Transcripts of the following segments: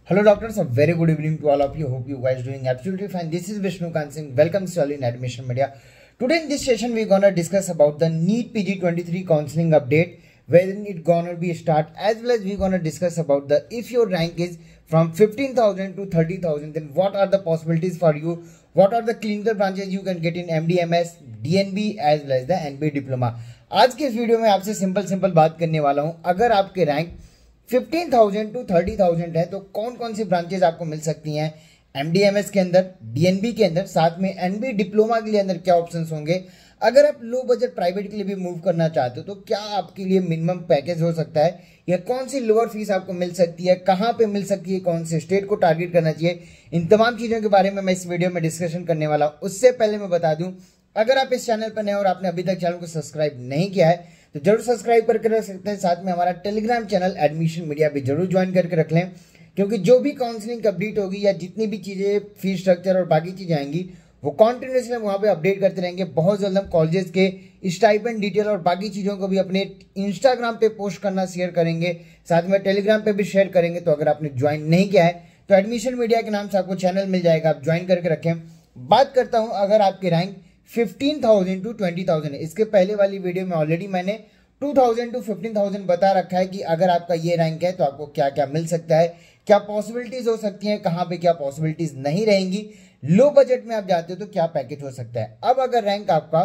Hello doctors, a very good evening to all of you. Hope you guys doing absolutely fine. This is Vishnu Kansing. Welcome to all in Admission Media. Today in this session we're gonna discuss about the NEET PG23 counseling update, when it gonna be start, as well as we're gonna discuss about the if your rank is from 15,000 to 30,000, then what are the possibilities for you? What are the clinical branches you can get in MDMS, DNB as well as the NB diploma. आज के इस video में आपसे simple बात करने वाला हूं. अगर आपके रैंक 15,000 टू 30,000 है तो कौन कौन सी ब्रांचेज आपको मिल सकती हैं एमडीएमएस के अंदर, डीएनबी के अंदर, साथ में एनबी डिप्लोमा के लिए अंदर क्या ऑप्शंस होंगे. अगर आप लो बजट प्राइवेट के लिए भी मूव करना चाहते हो तो क्या आपके लिए मिनिमम पैकेज हो सकता है, या कौन सी लोअर फीस आपको मिल सकती है, कहां पे मिल सकती है, कौन से स्टेट को टारगेट करना चाहिए, इन तमाम चीजों के बारे में मैं इस वीडियो में डिस्कशन करने वाला हूं. उससे पहले मैं बता दूं, अगर आप इस चैनल पर नए और आपने अभी तक चैनल को सब्सक्राइब नहीं किया है तो जरूर सब्सक्राइब करके रख सकते हैं. साथ में हमारा टेलीग्राम चैनल एडमिशन मीडिया भी जरूर ज्वाइन करके रख लें, क्योंकि जो भी काउंसलिंग अपडेट होगी या जितनी भी चीजें फीस स्ट्रक्चर और बाकी चीजें आएंगी वो कॉन्टिन्यूसली वहां पे अपडेट करते रहेंगे. बहुत जल्द हम कॉलेजेस के स्टाइपेंड डिटेल और बाकी चीजों को भी अपने इंस्टाग्राम पे पोस्ट करना शेयर करेंगे, साथ में टेलीग्राम पे भी शेयर करेंगे. तो अगर आपने ज्वाइन नहीं किया है तो एडमिशन मीडिया के नाम से आपको चैनल मिल जाएगा, आप ज्वाइन करके रखें. बात करता हूं अगर आपके रैंक 15,000 टू 20,000 है. इसके पहले वाली वीडियो में ऑलरेडी मैंने 2,000 टू 15,000 बता रखा है कि अगर आपका ये रैंक है तो आपको क्या क्या मिल सकता है, क्या पॉसिबिलिटीज हो सकती हैं, कहां पे क्या पॉसिबिलिटीज नहीं रहेंगी, लो बजट में आप जाते हो तो क्या पैकेज हो सकता है. अब अगर रैंक आपका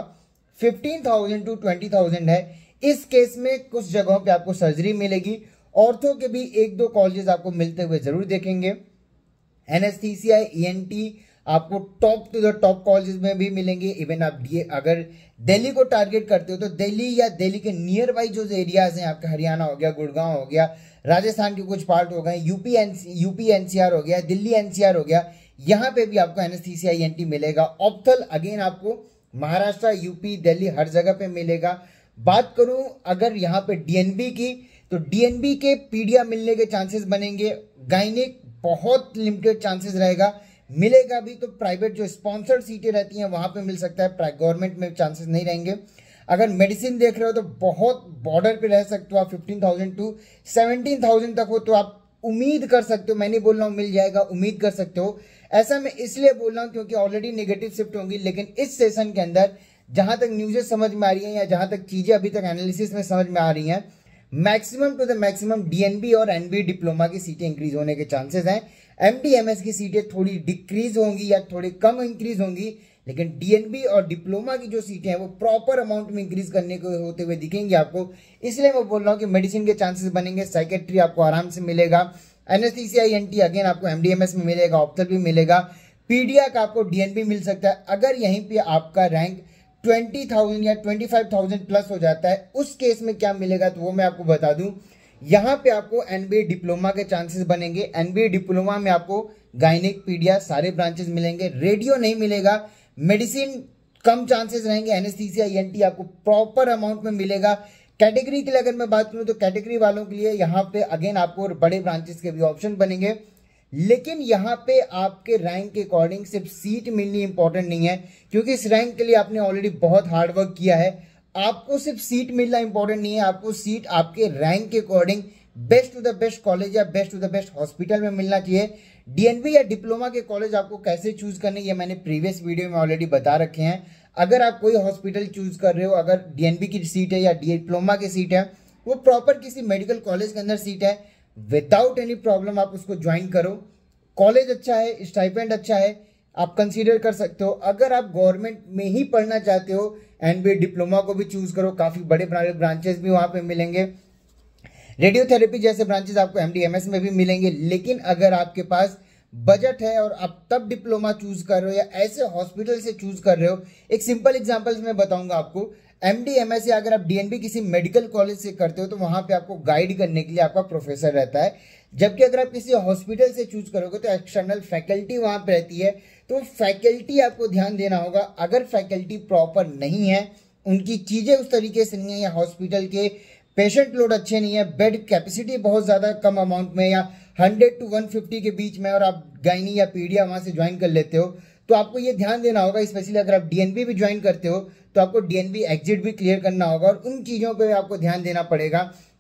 15,000 टू 20,000 है, इस केस में कुछ जगहों पे आपको सर्जरी मिलेगी. ऑर्थो के भी एक दो कॉलेजेस आपको मिलते हुए जरूर देखेंगे. एनेस्थीसिया, ईएनटी आपको top to the top colleges में भी मिलेंगे. इवन आप अगर दिल्ली को टारगेट करते हो तो दिल्ली या दिल्ली के नियर बाई जो एरियाज हैं आपका, हरियाणा हो गया, गुड़गांव हो गया, राजस्थान के कुछ पार्ट हो गए, यूपी एनसीआर हो गया, दिल्ली एनसीआर हो गया, यहाँ पे भी आपको एनेस्थीसिया ईएनटी मिलेगा. ऑप्थल अगेन आपको महाराष्ट्र, यूपी, दिल्ली हर जगह पे मिलेगा. बात करूं अगर यहाँ पे डीएनबी की, तो डीएनबी के पीडिया मिलने के चांसेस बनेंगे. गाइनिक बहुत लिमिटेड चांसेस रहेगा, मिलेगा भी तो प्राइवेट जो स्पॉन्सर्ड सीटें रहती हैं वहां पे मिल सकता है, गवर्नमेंट में चांसेस नहीं रहेंगे. अगर मेडिसिन देख रहे हो तो बहुत बॉर्डर पे रह सकते हो आप. 15,000 टू 17,000 तक हो तो आप उम्मीद कर सकते हो, मैं नहीं बोल रहा हूं मिल जाएगा, उम्मीद कर सकते हो. ऐसा मैं इसलिए बोल रहा हूं क्योंकि ऑलरेडी नेगेटिव शिफ्ट होंगी, लेकिन इस सेशन के अंदर जहां तक न्यूज़ेस समझ में आ रही है या जहां तक चीजें अभी तक एनालिसिस में समझ में आ रही हैं, maximum to the maximum DNB और एनबी डिप्लोमा की सीटें इंक्रीज होने के चांसेस हैं. एमडीएमएस की सीटें थोड़ी डिक्रीज होंगी या थोड़ी कम इंक्रीज होंगी, लेकिन डीएनबी और डिप्लोमा की जो सीटें हैं वो प्रॉपर अमाउंट में इंक्रीज करने को होते हुए दिखेंगी आपको. इसलिए मैं बोल रहा हूं कि मेडिसिन के चांसेस बनेंगे, साइकेट्री आपको आराम से मिलेगा, एनेस्थीसिया ईएनटी अगेन आपको एमडीएमएस में मिलेगा, ऑप्थल भी मिलेगा, पीडिया का आपको डीएनबी मिल सकता है. अगर यहीं पे आपका रैंक 20,000 या 25,000 प्लस हो जाता है, उस केस में क्या मिलेगा तो वो मैं आपको बता दूं. यहां पे आपको एनबीए डिप्लोमा के चांसेस बनेंगे. एनबीए डिप्लोमा में आपको गाइनिक, पीडिया सारे ब्रांचेस मिलेंगे. रेडियो नहीं मिलेगा, मेडिसिन कम चांसेस रहेंगे, एनेस्थीसिया ईएनटी आपको प्रॉपर अमाउंट में मिलेगा. कैटेगरी के लिए अगर मैं बात करूं तो कैटेगरी वालों के लिए यहां पे अगेन आपको बड़े ब्रांचेस के भी ऑप्शन बनेंगे. लेकिन यहां पे आपके रैंक के अकॉर्डिंग सिर्फ सीट मिलनी इंपॉर्टेंट नहीं है, क्योंकि इस रैंक के लिए आपने ऑलरेडी बहुत हार्डवर्क किया है. आपको सिर्फ सीट मिलना इंपॉर्टेंट नहीं है, आपको सीट आपके रैंक के according best to the best college या best to the best hospital में मिलना चाहिए. डीएनबी या डिप्लोमा के कॉलेज आपको कैसे चूज करने ये मैंने प्रीवियस वीडियो में ऑलरेडी बता रखे हैं. अगर आप कोई हॉस्पिटल चूज कर रहे हो, अगर डीएनबी की सीट है या डिप्लोमा की सीट है, वो प्रॉपर किसी मेडिकल कॉलेज के अंदर सीट है, विदाउट एनी प्रॉब्लम आप उसको ज्वाइन करो. कॉलेज अच्छा है, स्टाइपेंड अच्छा है, आप कंसीडर कर सकते हो. अगर आप गवर्नमेंट में ही पढ़ना चाहते हो, एनबीए डिप्लोमा को भी चूज करो, काफी बड़े ब्रांचेस भी वहां पे मिलेंगे. रेडियोथेरेपी जैसे ब्रांचेस आपको एमडीएमएस में भी मिलेंगे. लेकिन अगर आपके पास बजट है और आप तब डिप्लोमा चूज कर रहे हो या ऐसे हॉस्पिटल से चूज कर रहे हो, एक सिंपल एग्जांपल मैं बताऊंगा आपको. एमडीएमएस या अगर आप डीएनबी किसी मेडिकल कॉलेज से करते हो तो वहां पे आपको गाइड करने के लिए आपका प्रोफेसर रहता है. जबकि अगर आप किसी हॉस्पिटल से चूज करोगे तो एक्सटर्नल फैकल्टी वहां पे रहती है, तो फैकल्टी आपको ध्यान देना होगा. अगर फैकल्टी प्रॉपर नहीं है, उनकी चीजें उस तरीके से नहीं है, या हॉस्पिटल के पेशेंट लोड अच्छे नहीं है, बेड कैपेसिटी बहुत ज्यादा कम अमाउंट में या 100 टू 150 के बीच में, और आप गाइनी या पीडिया वहां से ज्वाइन कर लेते हो, तो आपको ये ध्यान देना होगा. स्पेशली अगर आप डीएनबी भी ज्वाइन करते हो तो आपको डीएनबी एग्जिट भी क्लियर करना होगा, और उन चीजों पे आपको ध्यान देना पड़ेगा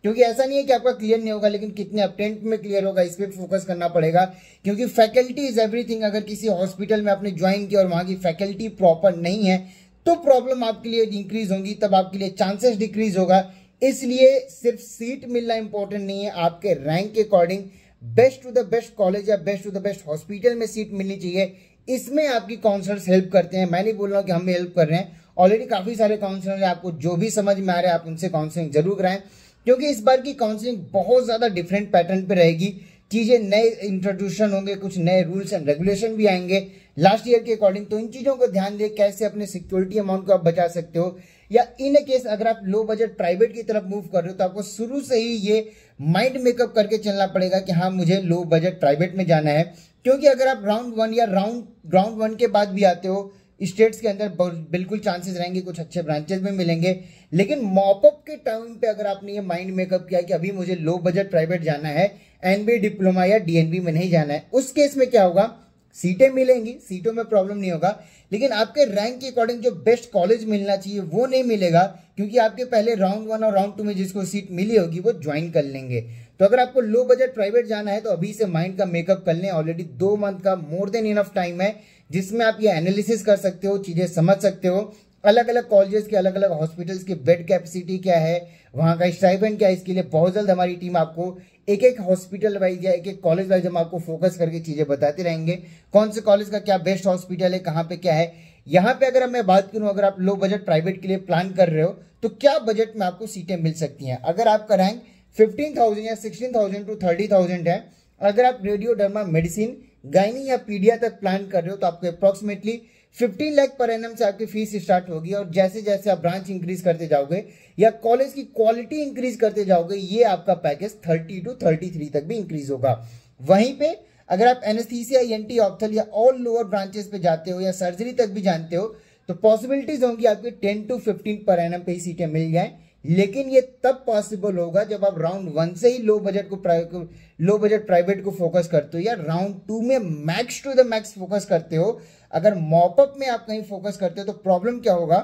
क्योंकि ऐसा नहीं है कि आपका क्लियर नहीं होगा, लेकिन कितने अटेम्प्ट में क्लियर होगा इस पर फोकस करना पड़ेगा, क्योंकि फैकल्टी इज एवरीथिंग। अगर किसी हॉस्पिटल में आपने ज्वाइन किया और वहाँ की फैकल्टी प्रॉपर नहीं है तो प्रॉब्लम आपके लिए इंक्रीज होगी, तब आपके लिए चांसेस डिक्रीज होगा। इसलिए सिर्फ सीट मिलना इंपॉर्टेंट नहीं है, आपके रैंक के according best to the best college या best to the best hospital में सीट मिलनी चाहिए। इसमें आपकी काउंसलर्स हेल्प करते हैं। मैं नहीं बोल रहा हूँ कि हम हेल्प कर रहे हैं, ऑलरेडी काफी सारे काउंसलर हैं, आपको जो भी समझ में आ रहा है आप उनसे काउंसलिंग जरूर कराएं, क्योंकि इस बार की काउंसलिंग बहुत ज्यादा डिफरेंट पैटर्न पे रहेगी। चीजें नए इंट्रोड्यूशन होंगे, कुछ नए रूल्स एंड रेगुलेशन भी आएंगे लास्ट ईयर के अकॉर्डिंग। तो इन चीजों को ध्यान दे कैसे अपने सिक्योरिटी अमाउंट को आप बचा सकते हो, या इन केस अगर आप लो बजट प्राइवेट की तरफ मूव कर रहे हो तो आपको शुरू से ही ये माइंड मेकअप करके चलना पड़ेगा कि हाँ मुझे लो बजट प्राइवेट में जाना है। क्योंकि अगर आप राउंड 1 या राउंड 1 के बाद भी आते हो स्टेट्स के अंदर, बिल्कुल चांसेस रहेंगे कुछ अच्छे ब्रांचेस में मिलेंगे। लेकिन मॉपअप के टाइम पे अगर आपने ये माइंड मेकअप किया कि अभी मुझे लो बजट प्राइवेट जाना है, एनबी डिप्लोमा या डीएनबी में नहीं जाना है, उस केस में क्या होगा, सीटें मिलेंगी, सीटों में प्रॉब्लम नहीं होगा, लेकिन आपके रैंक के अकॉर्डिंग जो बेस्ट कॉलेज मिलना चाहिए वो नहीं मिलेगा, क्योंकि आपके पहले राउंड 1 और राउंड 2 में जिसको सीट मिली होगी वो ज्वाइन कर लेंगे। तो अगर आपको लो बजट प्राइवेट जाना है तो अभी से माइंड का मेकअप कर लें। ऑलरेडी 2 मंथ का मोर देन इनफ टाइम है जिसमें आप ये एनालिसिस कर सकते हो, चीजें समझ सकते हो, अलग अलग कॉलेजेस के अलग अलग हॉस्पिटल्स की बेड कैपेसिटी क्या है, वहां का स्टाइपेंड क्या है। इसके लिए बहुत जल्द हमारी टीम आपको एक एक हॉस्पिटल वाइज या एक एक कॉलेज वाइज हम आपको फोकस करके चीजें बताते रहेंगे, कौन से कॉलेज का क्या बेस्ट हॉस्पिटल है, कहाँ पे क्या है। यहाँ पे अगर मैं बात करूं, अगर आप लो बजट प्राइवेट के लिए प्लान कर रहे हो तो क्या बजट में आपको सीटें मिल सकती हैं। अगर आपका रैंक 15,000 या 16,000 टू 30,000 है, अगर आप रेडियो डर्मा मेडिसिन गायनी या पीडिया तक प्लान कर रहे हो तो आपको अप्रोक्सीमेटली 15 लाख पर एनम से आपकी फीस स्टार्ट होगी। और जैसे जैसे आप ब्रांच इंक्रीज करते जाओगे या कॉलेज की क्वालिटी इंक्रीज करते जाओगे, ये आपका पैकेज 30 टू 33 तक भी इंक्रीज होगा। वहीं पे अगर आप एनेस्थीसिया, ईएनटी, ऑप्थल या ऑल लोअर ब्रांचेस पे जाते हो या सर्जरी तक भी जानते हो तो पॉसिबिलिटीज होंगी आपके 10 टू 15 पर एनम पे ही सीटें मिल जाएं। लेकिन ये तब पॉसिबल होगा जब आप राउंड 1 से ही लो बजट प्राइवेट को फोकस करते हो या राउंड 2 में max to the max focus करते हो। अगर मॉपअप में आप कहीं फोकस करते हो तो प्रॉब्लम क्या होगा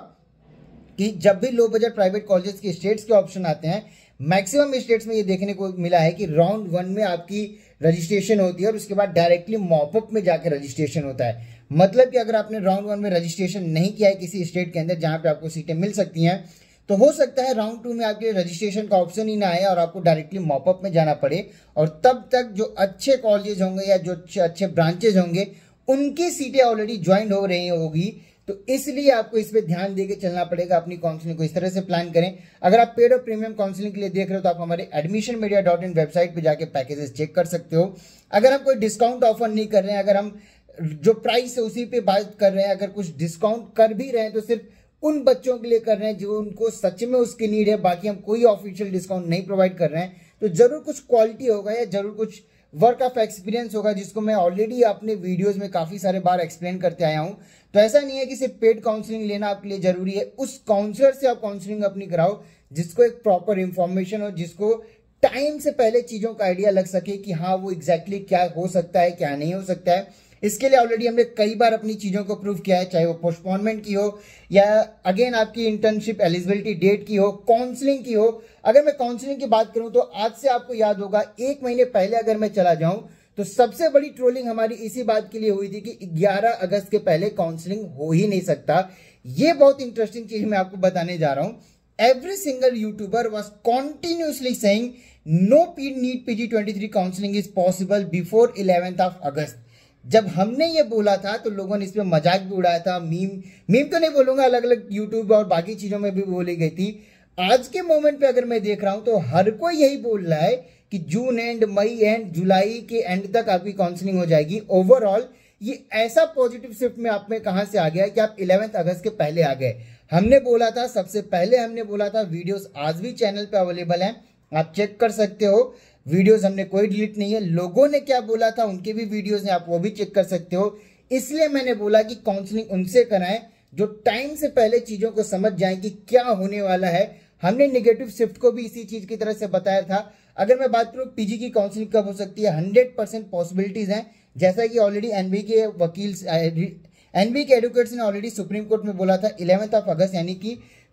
कि जब भी लो बजट प्राइवेट कॉलेजेस के स्टेट्स के ऑप्शन आते हैं, मैक्सिमम स्टेट्स में ये देखने को मिला है कि राउंड 1 में आपकी रजिस्ट्रेशन होती है और उसके बाद डायरेक्टली मॉपअप में जाकर रजिस्ट्रेशन होता है। मतलब कि अगर आपने राउंड 1 में रजिस्ट्रेशन नहीं किया है किसी स्टेट के अंदर जहां पे आपको सीटें मिल सकती हैं, तो हो सकता है राउंड 2 में आपके रजिस्ट्रेशन का ऑप्शन ही ना आए और आपको डायरेक्टली मॉपअप में जाना पड़े। और तब तक जो अच्छे कॉलेजेस होंगे या जो अच्छे ब्रांचेज होंगे उनकी सीटें ऑलरेडी ज्वाइन हो रही होगी। तो इसलिए आपको इस पे ध्यान देके चलना पड़ेगा, अपनी काउंसलिंग को इस तरह से प्लान करें। अगर आप पेड और प्रीमियम काउंसलिंग के लिए देख रहे हो तो आप हमारे admissionmedia.in वेबसाइट पे जाके पैकेजेस चेक कर सकते हो। अगर हम कोई डिस्काउंट ऑफर नहीं कर रहे हैं, अगर हम जो प्राइस है उसी पे बात कर रहे हैं, अगर कुछ डिस्काउंट कर भी रहे हैं तो सिर्फ उन बच्चों के लिए कर रहे हैं जो उनको सच में उसकी नीड है, बाकी हम कोई ऑफिशियल डिस्काउंट नहीं प्रोवाइड कर रहे हैं। तो जरूर कुछ क्वालिटी होगा या जरूर कुछ वर्क ऑफ एक्सपीरियंस होगा, जिसको मैं ऑलरेडी अपने वीडियोस में काफी सारे बार एक्सप्लेन करते आया हूं। तो ऐसा नहीं है कि सिर्फ पेड काउंसलिंग लेना आपके लिए जरूरी है, उस काउंसलर से आप काउंसलिंग अपनी कराओ जिसको एक प्रॉपर इंफॉर्मेशन हो, जिसको टाइम से पहले चीजों का आइडिया लग सके कि हाँ वो एग्जैक्टली क्या हो सकता है क्या नहीं हो सकता है। इसके लिए ऑलरेडी हमने कई बार अपनी चीजों को प्रूव किया है, चाहे वो पोस्टपोनमेंट की हो या अगेन आपकी इंटर्नशिप एलिजिबिलिटी डेट की हो, काउंसलिंग की हो। अगर मैं काउंसलिंग की बात करूं तो आज से आपको याद होगा 1 महीने पहले अगर मैं चला जाऊं तो सबसे बड़ी ट्रोलिंग हमारी इसी बात के लिए हुई थी कि 11 अगस्त के पहले काउंसलिंग हो ही नहीं सकता। ये बहुत इंटरेस्टिंग चीज मैं आपको बताने जा रहा हूं। Every single YouTuber was continuously saying no NEET PG 23 counselling is possible before 11th of August. जब हमने ये बोला था तो लोगों ने इस पे मजाक भी उड़ाया था, मीम तो नहीं बोलूंगा, अलग अलग यूट्यूब और बाकी चीजों में भी बोली गई थी। आज के मोमेंट पे अगर मैं देख रहा हूं तो हर कोई यही बोल रहा है कि जून एंड, मई एंड, जुलाई के एंड तक आपकी काउंसलिंग हो जाएगी। ओवरऑल ये ऐसा पॉजिटिव शिफ्ट में आप में कहां से आ गया कि आप 11 अगस्त के पहले आ गए। हमने बोला था, सबसे पहले हमने बोला था, वीडियोस आज भी चैनल पे अवेलेबल हैं, आप चेक कर सकते हो। वीडियोस हमने कोई डिलीट नहीं है, लोगों ने क्या बोला था उनके भी वीडियोस हैं, आप वो भी चेक कर सकते हो। इसलिए मैंने बोला कि काउंसलिंग उनसे कराएं जो टाइम से पहले चीजों को समझ जाएं कि क्या होने वाला है। हमने नेगेटिव शिफ्ट को भी इसी चीज की तरह से बताया था। अगर मैं बात करूं पीजी की काउंसलिंग कब हो सकती है, 100% पॉसिबिलिटीज हैं। जैसा कि ऑलरेडी एनबी के वकील, एनबी के एडवोकेट्स ने ऑलरेडी सुप्रीम कोर्ट में बोला था 11th of अगस्त, यानी कि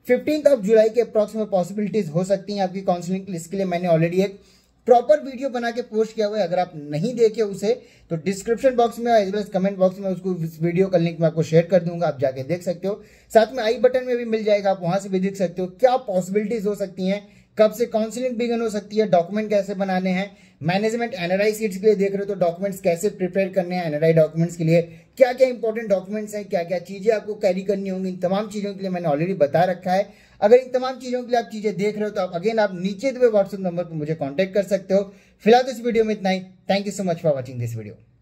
15 जुलाई के अप्रॉक्स में पॉसिबिलिटीज हो सकती हैं आपकी काउंसलिंग की। इसके लिए मैंने ऑलरेडी एक प्रॉपर वीडियो बना के पोस्ट किया हुआ है, अगर आप नहीं देखे उसे तो डिस्क्रिप्शन बॉक्स में as well as comment box में उसको इस वीडियो का लिंक मैं आपको शेयर कर दूंगा, आप जाके देख सकते हो। साथ में आई बटन में भी मिल जाएगा, आप वहां से भी देख सकते हो क्या पॉसिबिलिटीज हो सकती हैं, कब से काउंसलिंग बिगिन हो सकती है, डॉक्यूमेंट कैसे बनाने हैं, मैनेजमेंट एनआरआई सीट्स के लिए देख रहे हो तो डॉक्यूमेंट्स कैसे प्रिपेयर करने हैं, एनआरआई डॉक्यूमेंट्स के लिए क्या क्या इंपॉर्टेंट डॉक्यूमेंट्स हैं, क्या क्या चीजें आपको कैरी करनी होंगी, इन तमाम चीजों के लिए मैंने ऑलरेडी बता रखा है। अगर इन तमाम चीजों के लिए आप चीजें देख रहे हो तो आप नीचे दिए व्हाट्सएप नंबर पर मुझे कॉन्टेक्ट कर सकते हो। फिलहाल तो इस वीडियो में इतना ही। Thank you so much for watching this video.